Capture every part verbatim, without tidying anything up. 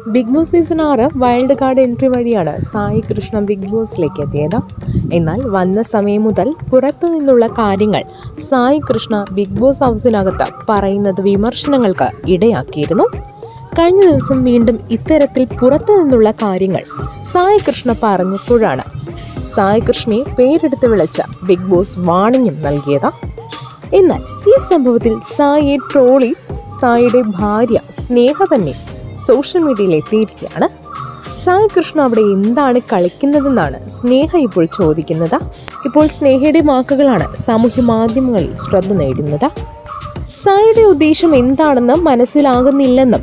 Big Boss season ആറ് wild card entry വഴിയാണ് Sai Krishna big ബോസിലേക്ക് എത്തിയത്. എന്നാൽ വന്ന സമയം മുതൽ പുറത്തു നിന്നുള്ള കാര്യങ്ങൾ സായി കൃഷ്ണ ബിഗ് ബോസ് ഹൗസിനകത്ത് പറയുന്നത് വിമർശനങ്ങൾക്ക് ഇടയാക്കിയിരുന്നു. കഴിഞ്ഞ ദിവസം വീണ്ടും ഇത്തരത്തിൽ പുറത്തു നിന്നുള്ള കാര്യങ്ങൾ സായി കൃഷ്ണ പറഞ്ഞപ്പോഴാണ് സായി കൃഷ്ണയെ പേരെടുത്ത് വിളിച്ച ബിഗ് ബോസ് വാണിംഗും നൽകിയത്. എന്നാൽ ഈ സംഭവത്തിൽ സായിയെ ട്രോളി സായിയുടെ ഭാര്യ സ്നേഹ തന്നെ സോഷ്യൽ മീഡിയയിൽ എത്തിയിരിക്കുകയാണ്. സായി കൃഷ്ണ അവിടെ എന്താണ് കളിക്കുന്നതെന്നാണ് സ്നേഹ ഇപ്പോൾ ചോദിക്കുന്നത്. ഇപ്പോൾ സ്നേഹയുടെ വാക്കുകളാണ് സാമൂഹ്യ മാധ്യമങ്ങളിൽ ശ്രദ്ധ നേടുന്നത്. സായിയുടെ ഉദ്ദേശം എന്താണെന്ന് മനസ്സിലാകുന്നില്ലെന്നും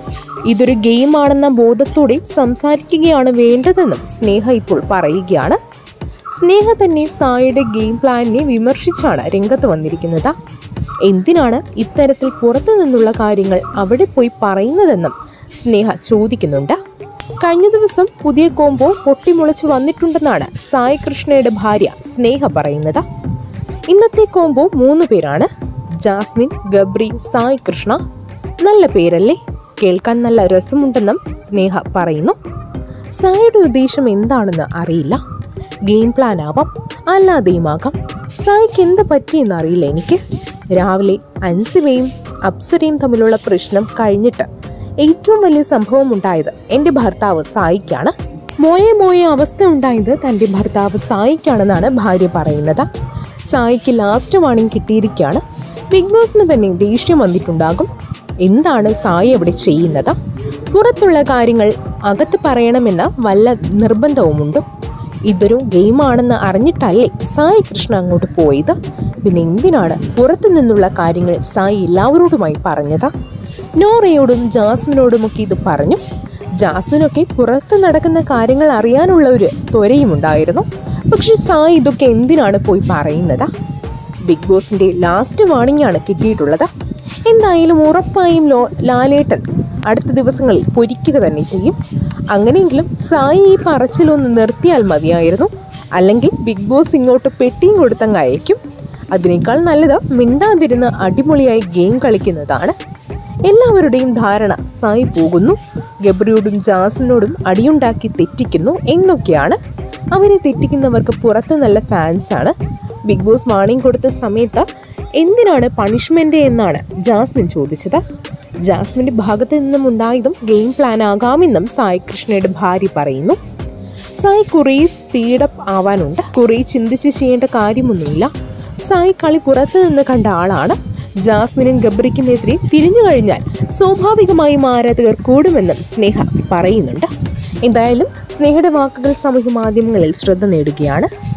ഇതൊരു ഗെയിമാണെന്ന ബോധത്തോടെ സംസാരിക്കുകയാണ് വേണ്ടതെന്നും സ്നേഹ ഇപ്പോൾ പറയുകയാണ്. സ്നേഹ തന്നെ സായിയുടെ ഗെയിം പ്ലാനിനെ വിമർശിച്ചാണ് രംഗത്ത് വന്നിരിക്കുന്നത്. എന്തിനാണ് ഇത്തരത്തിൽ പുറത്തു നിന്നുള്ള കാര്യങ്ങൾ അവിടെ പോയി പറയുന്നതെന്നും സ്നേഹ ചോദിക്കുന്നുണ്ട്. കഴിഞ്ഞ ദിവസം പുതിയ കോംബോ പൊട്ടിമുളച്ചു വന്നിട്ടുണ്ടെന്നാണ് സായി കൃഷ്ണയുടെ ഭാര്യ സ്നേഹ പറയുന്നത്. ഇന്നത്തെ കോംബോ മൂന്ന് പേരാണ്: ജാസ്മിൻ, ഗബ്രി, സായി കൃഷ്ണ. നല്ല പേരല്ലേ? കേൾക്കാൻ നല്ല രസമുണ്ടെന്നും സ്നേഹ പറയുന്നു. സായിയുടെ ഉദ്ദേശം എന്താണെന്ന് അറിയില്ല. ഗെയിം പ്ലാൻ ആവാം, അല്ലാതെയുമാകാം. സായിക്ക് എന്ത് പറ്റിയെന്ന് അറിയില്ല എനിക്ക്. രാവിലെ അൻസിബയും അപ്സരയും തമ്മിലുള്ള പ്രശ്നം കഴിഞ്ഞിട്ട് ഏറ്റവും വലിയ സംഭവം ഉണ്ടായത് എൻ്റെ ഭർത്താവ് സായിക്കാണ്. മോയെ മോയെ അവസ്ഥ ഉണ്ടായത് തൻ്റെ ഭർത്താവ് സായിക്കാണെന്നാണ് ഭാര്യ പറയുന്നത്. സായിക്ക് ലാസ്റ്റ് വാണിംഗ് കിട്ടിയിരിക്കുകയാണ്. ബിഗ് ബോസിന് തന്നെ ദേഷ്യം വന്നിട്ടുണ്ടാകും. എന്താണ് സായി അവിടെ ചെയ്യുന്നത്? പുറത്തുള്ള കാര്യങ്ങൾ അകത്ത് പറയണമെന്ന വല്ല നിർബന്ധവുമുണ്ടോ? ഇതൊരു ഗെയിമാണെന്ന് അറിഞ്ഞിട്ടല്ലേ സായി കൃഷ്ണ അങ്ങോട്ട് പോയത്? പിന്നെ എന്തിനാണ് പുറത്തു നിന്നുള്ള കാര്യങ്ങൾ സായി എല്ലാവരോടുമായി പറഞ്ഞത്? നോറയോടും ജാസ്മിനോടുമൊക്കെ ഇത് പറഞ്ഞു. ജാസ്മിനൊക്കെ പുറത്ത് നടക്കുന്ന കാര്യങ്ങൾ അറിയാനുള്ള ഒരു ത്വരയുമുണ്ടായിരുന്നു. പക്ഷെ സായി ഇതൊക്കെ എന്തിനാണ് പോയി പറയുന്നത്? ബിഗ് ബോസിന്റെ ലാസ്റ്റ് വാണിംഗാണ് കിട്ടിയിട്ടുള്ളത്. എന്തായാലും ഉറപ്പായും ലോ ലാലേട്ടൻ അടുത്ത ദിവസങ്ങളിൽ പൊരിക്കുക തന്നെ ചെയ്യും. അങ്ങനെയെങ്കിലും സായി ഈ പറച്ചിലൊന്ന് നിർത്തിയാൽ മതിയായിരുന്നു. അല്ലെങ്കിൽ ബിഗ് ബോസ് ഇങ്ങോട്ട് പെട്ടിയും കൊടുത്തങ്ങ് അയക്കും. അതിനേക്കാൾ നല്ലത് മിണ്ടാതിരുന്ന് അടിപൊളിയായി ഗെയിം കളിക്കുന്നതാണ്. എല്ലാവരുടെയും ധാരണ സായി പോകുന്നു, ഗബ്രിയോടും ജാസ്മിനോടും അടിയുണ്ടാക്കി തെറ്റിക്കുന്നു എന്നൊക്കെയാണ്. അവരെ തെറ്റിക്കുന്നവർക്ക് പുറത്ത് നല്ല ഫാൻസാണ്. ബിഗ് ബോസ് വാണിംഗ് കൊടുത്ത സമയത്ത് എന്തിനാണ് പണിഷ്മെന്റ് എന്നാണ് ജാസ്മിൻ ചോദിച്ചത്. ജാസ്മിന്റെ ഭാഗത്ത് നിന്നും ഉണ്ടായതും ഗെയിം പ്ലാൻ ആകാമെന്നും സായി കൃഷ്ണയുടെ ഭാര്യ പറയുന്നു. സായി കുറേ സ്പീഡപ്പ് ആവാനുണ്ട്. കുറേ ചിന്തിച്ച് ചെയ്യേണ്ട കാര്യമൊന്നുമില്ല. സായി കളി പുറത്തു നിന്ന് കണ്ട ആളാണ്. ജാസ്മിനും ഗബ്രിക്കുമെതിരെ തിരിഞ്ഞു കഴിഞ്ഞാൽ സ്വാഭാവികമായും ആരാധകർ കൂടുമെന്നും സ്നേഹ പറയുന്നുണ്ട്. എന്തായാലും സ്നേഹയുടെ വാക്കുകൾ സാമൂഹ്യ മാധ്യമങ്ങളിൽ ശ്രദ്ധ നേടുകയാണ്.